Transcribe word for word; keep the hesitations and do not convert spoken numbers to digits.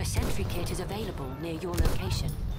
A sentry kit is available near your location.